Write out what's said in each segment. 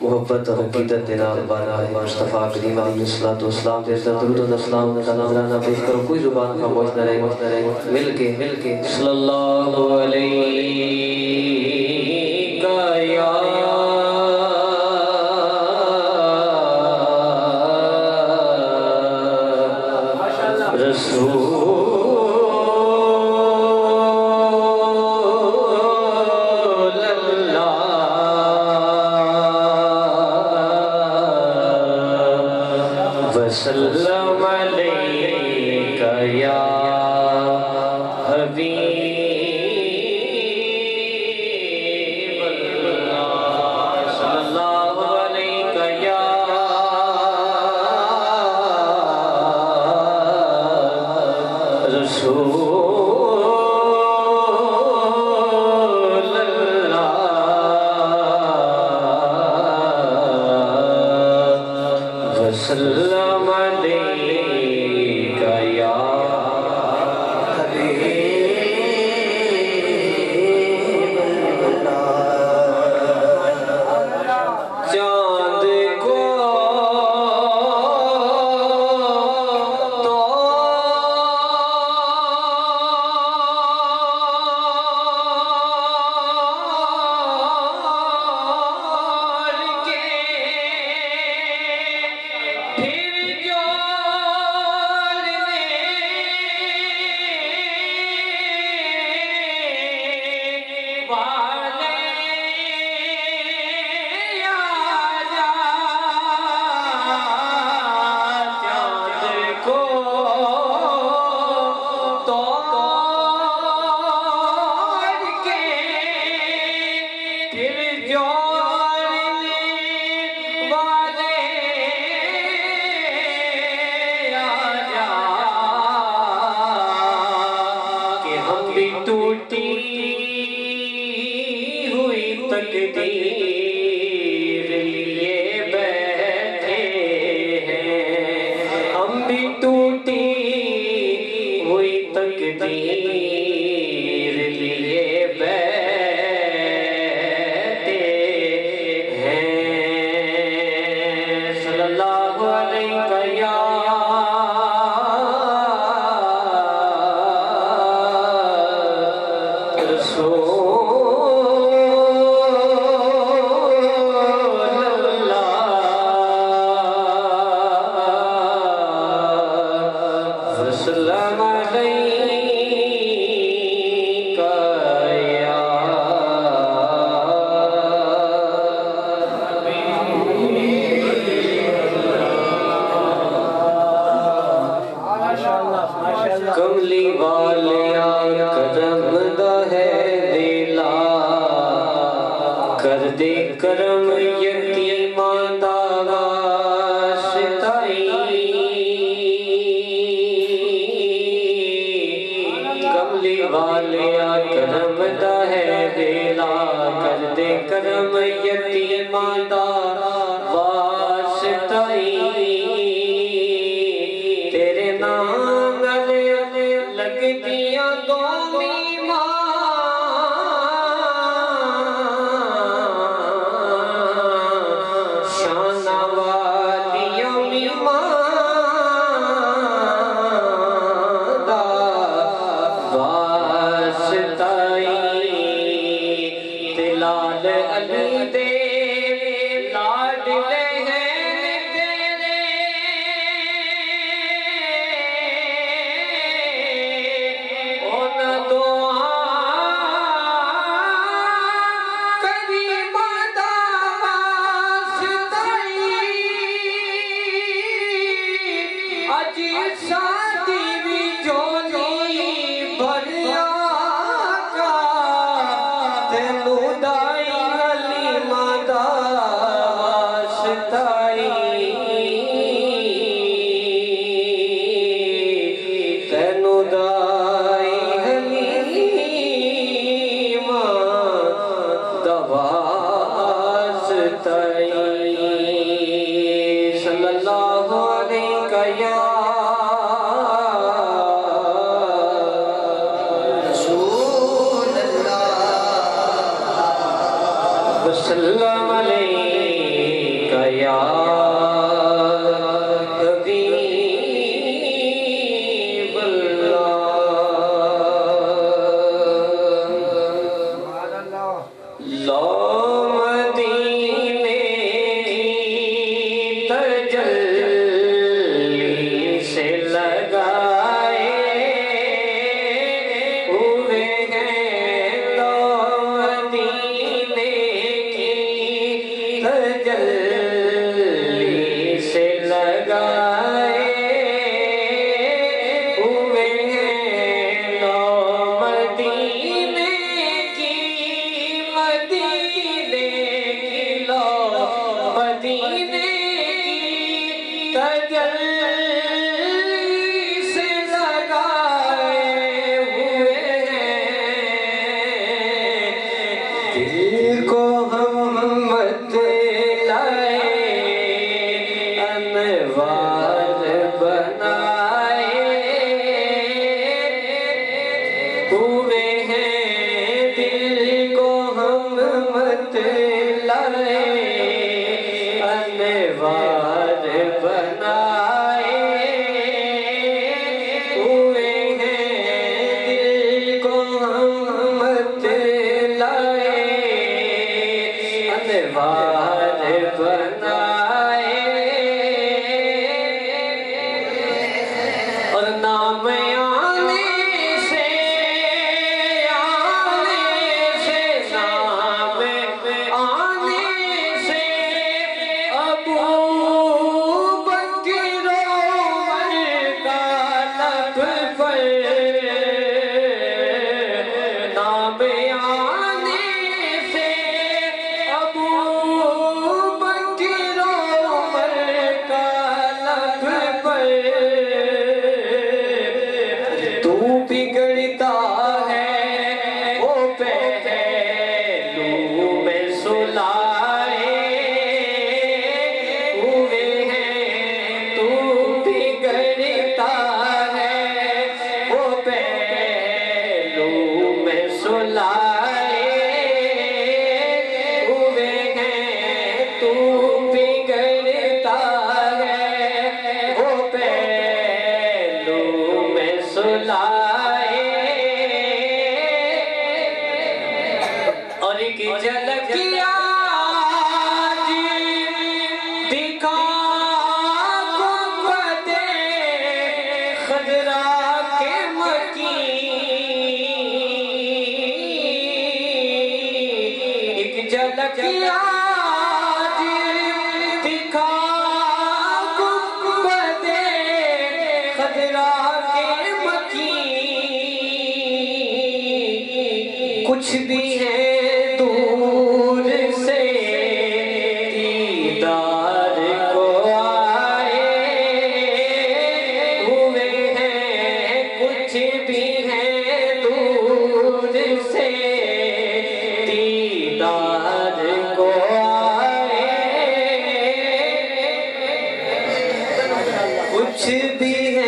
محبت اور حقیقت دینا بارہ مصطفیٰ کریم علیہ السلام جیسا درود و اسلام کا نظرانہ پیش کرو، کوئی زبان خاموش نہ رہے، مل کے صلی اللہ علیہ یا رسول وسلم علیک یا حبیب اللہ، صلی اللہ علیک یا رسول اللہ، وسلم تقدیر لیے بیٹھے ہیں، ہم بھی ٹوٹی ہوئی تقدیر لیے بیٹھے ہیں، صلی اللہ علیہ یا رسول کملی والیا کرم دا ہے دیلا، کر دے کرم یتیمان دا واسطائی، کملی والیا کرم دا ہے دیلا، کر دے کرم یتیمان دا واسطائی، تیرے نام لگتیاں قومی ماں، شانہ والیاں ماں دا واسطائی، دلال علی دے لاڈلے صلی اللہ علیہ یا رسول اللہ وسلم علیہ یا کچھ بھی ہے دور سے دیدار کو آئے ہوئے ہیں، کچھ بھی ہے دور سے دیدار کو آئے، کچھ بھی ہے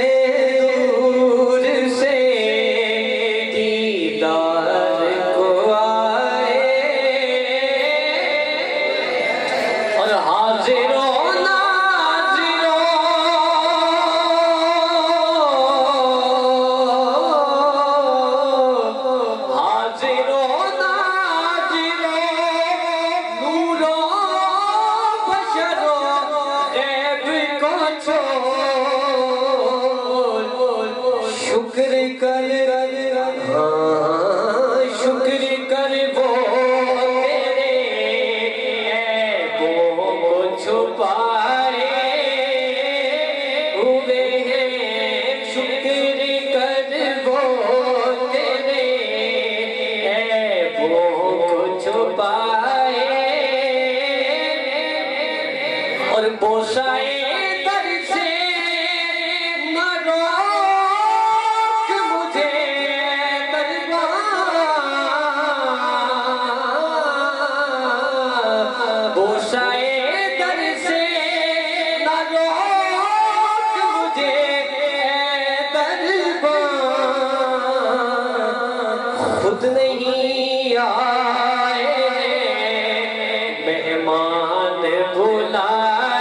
نہیں آئے مہمان بلائے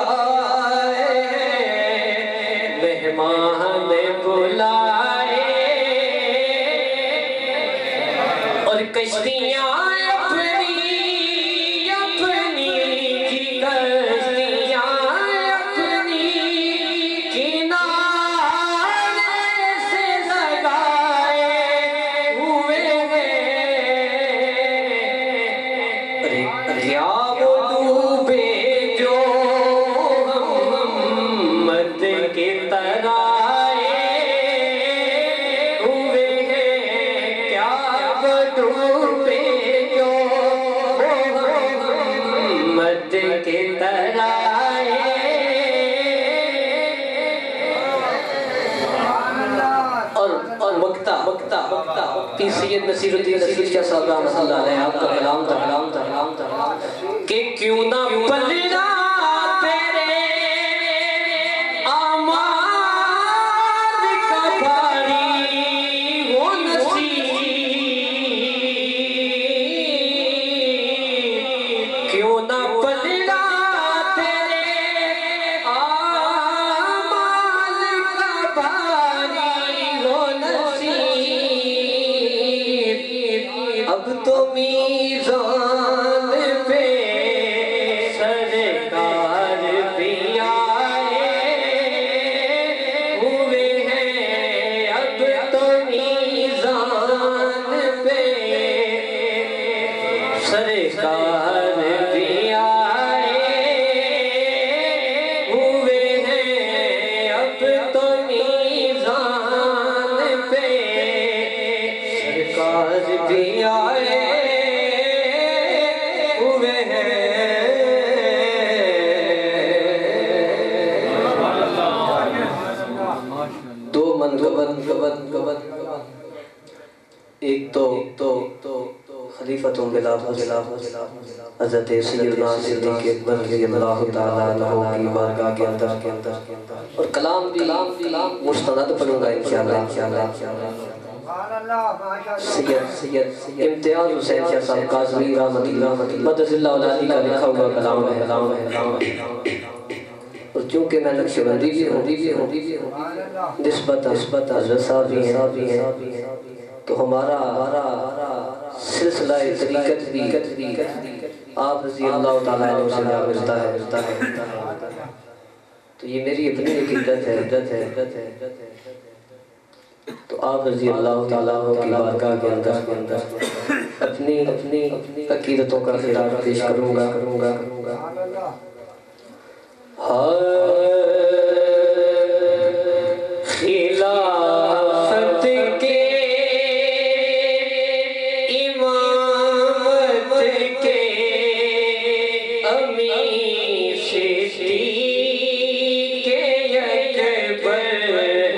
آئے مہمان بلائے اور کشتیاں اپنی کی کشتیاں اپنی کنارے سے لگائے ہوئے ہیں کیا وہ ڈوبے جو محمد کی طرح ہوئے ہیں کیا وہ ڈوبے جو محمد کی طرح اور وقتہ پی سید نصیر الدین نصیر شاہ صاحب رحمۃ اللہ علیہ آپ کا کلام تھا کہ کیوں نہ پلنا تیرے اعمال کا بھاری وہ نصیب کیوں نہ پلنا تیرے اعمال کا بھاری وہ نصیب اب تو میزان پہ سرکار بھی آئے ہوئے ہیں اب تو میزان پہ سرکار بھی آئے ہوئے ہیں اب تو میزان پہ سرکار بھی آئے ہوئے ہیں دو منقبت ایک تو خلیفتوں بلا حضرت سیدنا صدیق اکبر رضی اللہ تعالیٰ عنہ کی بارگاہ کے اندر اور کلام بھی مستند پڑھوں گا انشاءاللہ سید امتیاز حسین شاہ صاحب قاضوی رحمت اللہ مدد اللہ علیہ کا لکھا ہوا کلام ہے اور چونکہ میں نقش بندی بھی ہوں نسبت حضرت صاحب بھی ہیں تو ہمارا سلسلہ طریقت بھی آپ رضی اللہ تعالیٰ عنہ سے جا ملتا ہے تو یہ میری اپنی عقیدت ہے تو آپ رضی اللہ تعالیٰ کی بارگاہ کے اندر اپنی عقیدتوں کا خطاب پیش کروں گا خلافت کے امامت کے امیر صدیق اکبر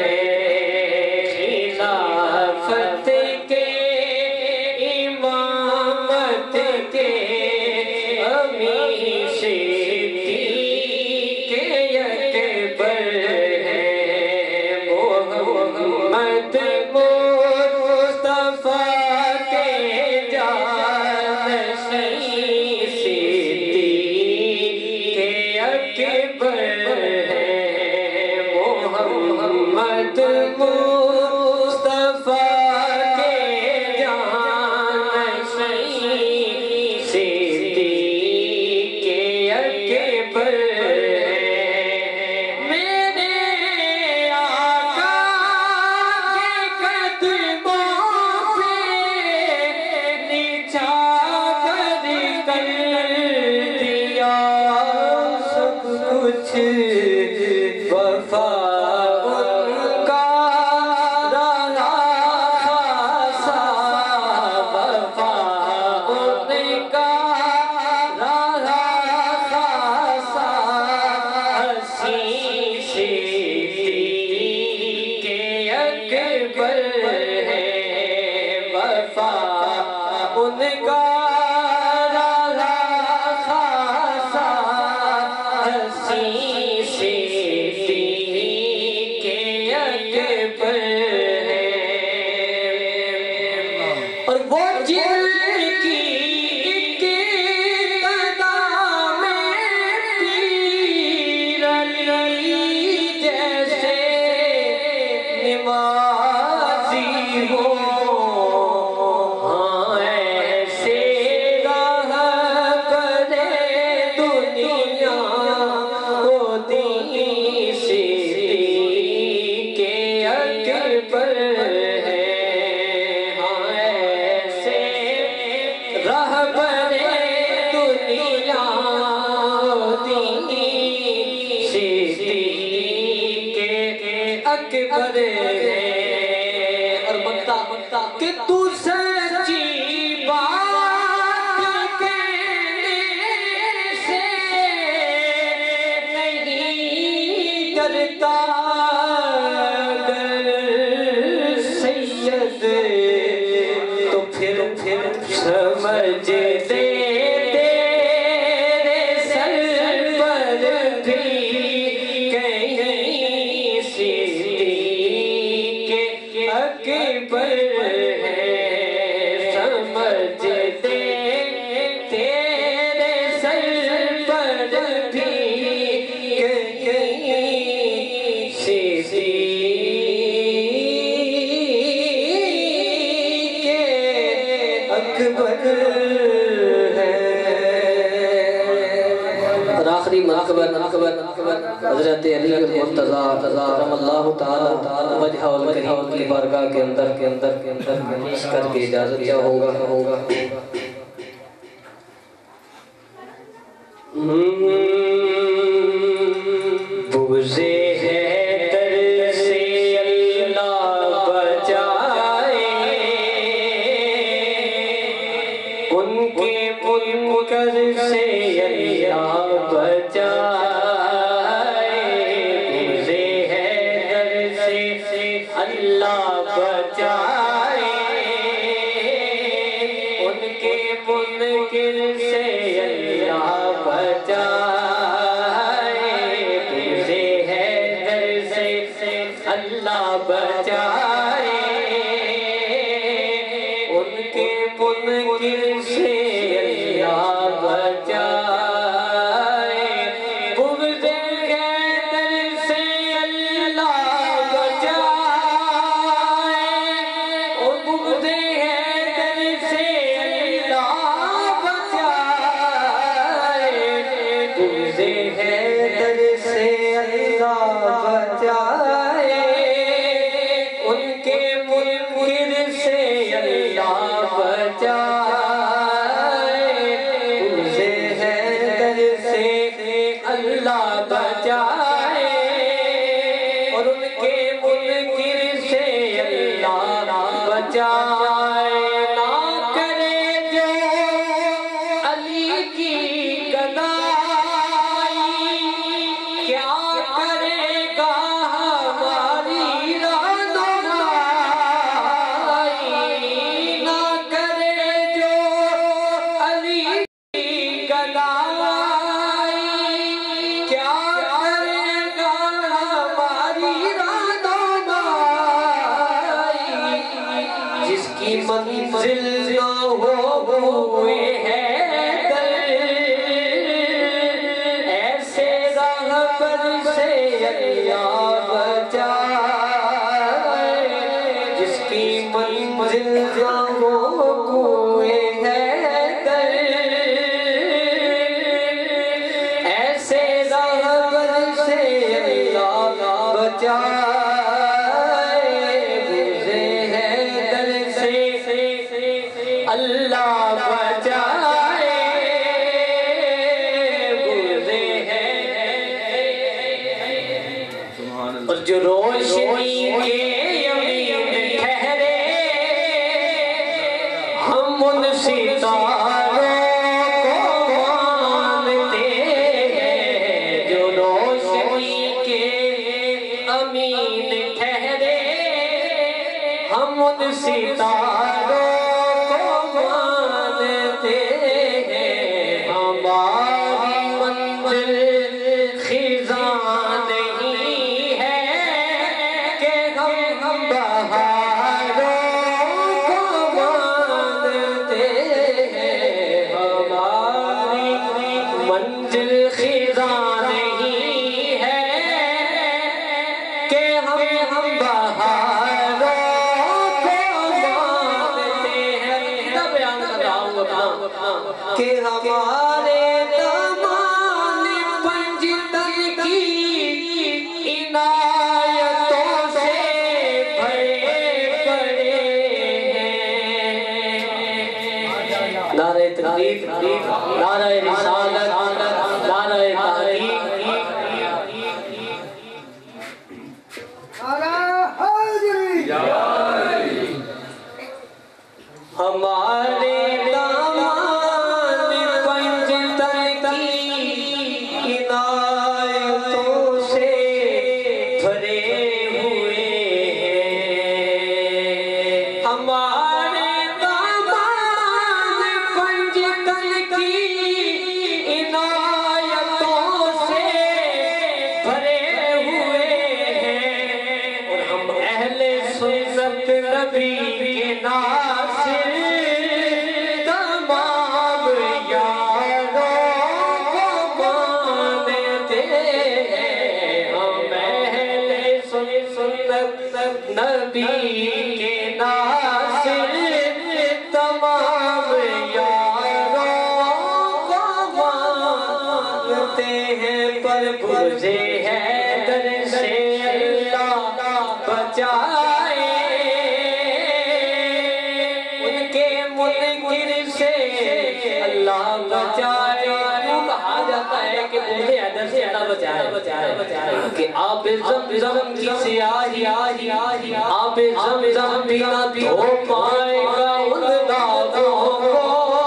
خلافت کے امامت کے امیر صدیق اکبر محمد مصطفیٰ کے جانشین صدیق کرتا اگر سید تو پھر سمجھ دے تیرے سر پر بھی کہیں صدیق اکبر ہے سمجھ دے تیرے سر پر بھی کہیں صدیق اکبر ہے۔ اور آخری مرتبہ حضرت علی المرتضیٰ کرم اللہ تعالی وجہہ الکریم کی بارگاہ کے اندر پیش کر کے اجازت چاہوں گا۔ بغض حیدر سے اللہ بچائے ان کے منکر سے اللہ بچائے بغض حیدر سے اللہ بچائے ان کے منکر سے اللہ بچائے بغض حیدر سے اللہ بچائے ان کے منکر سے اللہ بچائے بغض حیدر سے اللہ بچائے بغض حیدر سے اللہ بچائے بغض حیدر سے اللہ بچائے ان کے منکر سے اللہ بچائے بغض حیدر سے اللہ بچائے اور ان کے منکر سے اللہ بچائے نہ کرے جو علی کی گدائی کیا کرے گا ہماری رہنمائی نہ کرے جو علی کی گدائی کیا کرے گا ہماری رہنمائی جس کی منزل نہ ہو ہوئے حیدر ایسے راہبر سے اللہ بچائے جس کی منزل نہ ہو ہوئے حیدر ایسے راہبر سے اللہ بچائے بغض حیدر سے اللہ بچائے بغض حیدر اور جو روشنی کے یمین ٹھہرے ہم ان ستاروں کو مانتے ہیں جو روشنی کے امین ٹھہرے ہم ان ستاروں کو مانتے ہیں ہماری منزل خزاں نہیں ہے کہ ہم بہاروں کو مانتے ہیں ہماری منزل خزاں نہیں ہے کہ ہم بہاروں کو مانتے ہیں بیان کر رہا ہوں کہ ہمارے دامان پنجتن کی عنایتوں سے بھرے پڑے ہیں نعرہ تکبیر نعرہ رسالت نعرہ تحریک ہمارے دامان پنجتن پر بوجھے حیدر سے اللہ بچائے، ان کے منکر سے اللہ بچائے۔ کیوں کہا جاتا ہے کہ بوجھے حیدر سے اللہ بچائے؟ کہ آب زمزم کی سیاہی آب زمزم بھی نہ دھو پائے گا ان داغوں کو،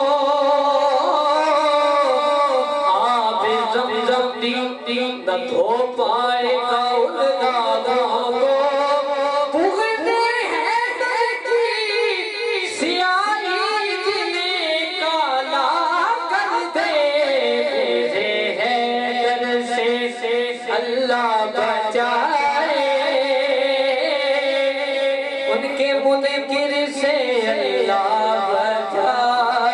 آب زمزم بھی نہ دھو پائے گا ان داغوں کو۔ بغض حیدر کی سیاہی جنہیں کالا کر دے، بغض حیدر سے اللہ بچائے، ان کے منکر سے اللہ بچائے۔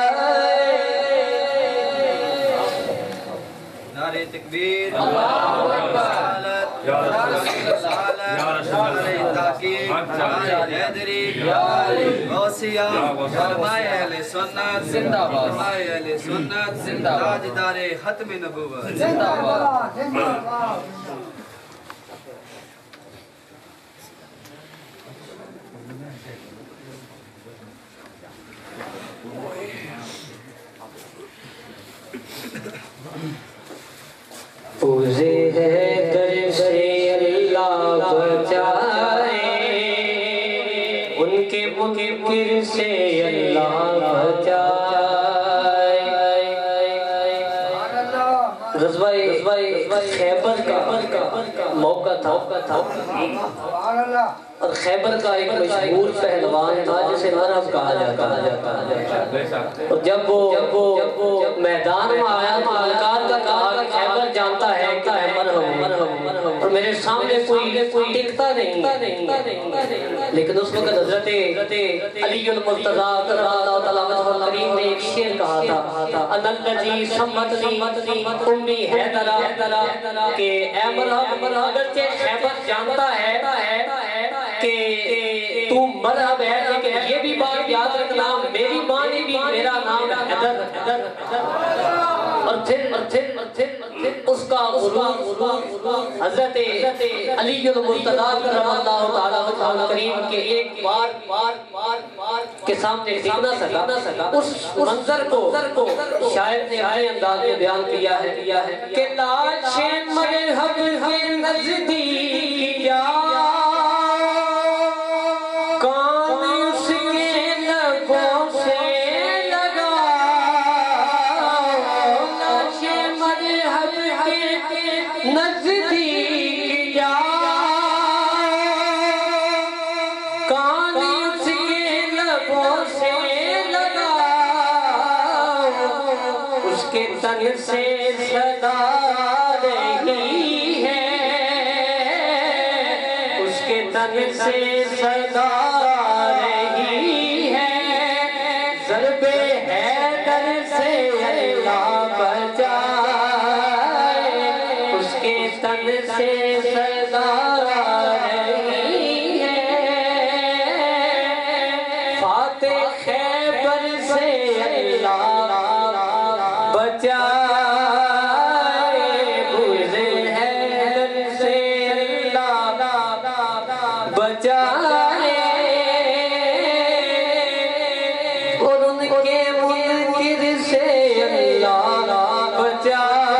نعرہ تکبیر، اللہ اکبر، یا رسول اللہ، تحقیق، حیدری، غوثیہ، علماء اہل سنت زندہ باد، علماء اہل سنت زندہ باد، تاجدار ختم نبوت زندہ باد۔ بوجھے حیدر سے اللہ بچائے، ان کے منکر سے اللہ بچائے۔ غزوہ خیبر کا موقع تھا، اور خیبر کا ایک مشہور پہلوان تھا جسے مرہب کہا جاتا، اور جب وہ میدان میں آیا تو ملکات کا کہا کہ خیبر جانتا ہے مرہب، اور میرے سامنے کوئی ٹکتا نہیں، لیکن اس وقت حضرت علی المرتضیٰ کرم اللہ تعالیٰ وجہہ الکریم نے ایک شعر کہا تھا، اَنَا الَّذِي سَمَّتْنِي اُمِّي حیدرہ، کہ اے مرہب اگرچہ خیبر جانتا ہے کہ تو مرہب ہے، لیکن یہ بھی بات یاد رکھنا میری ماں نے بھی میرا نام حیدر، اور پھر اس کا غرور حضرت علی المرتضیٰ کرم اللہ تعالیٰ وجہہ الکریم کے ایک بار کے سامنے ٹک نہ سکا۔ اس منظر کو شاعر نے اپنے انداز میں بیان کیا ہے کہ لاش مرہب کے نزدیک یا تن سے صدا رہی ہے، اس کے تن سے صدا رہی ہے، ضرب حیدر سے اللہ بچائے، اس کے تن سے صدا رہی ہے، فاتح خیبر سے اللہ بچائے، بوجھے حیدر سے اللہ بچائے، اور ان کے منکر سے اللہ بچائے،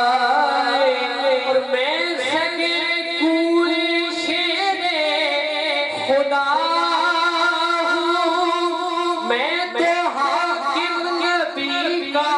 اور میں سگے کوری شیر خدا ہوں، میں تو حاکم نبی کا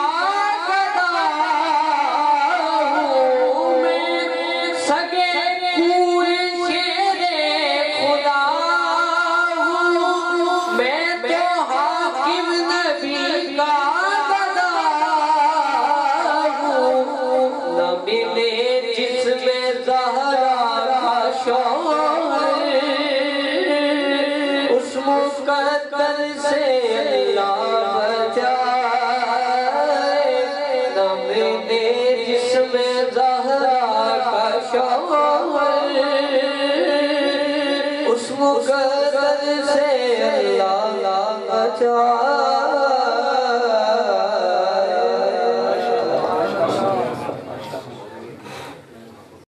اس مقدر سے اللہ بچائے، نہ ملے جس میں زہرا کا شوہر، اس مقدر سے اللہ بچائے۔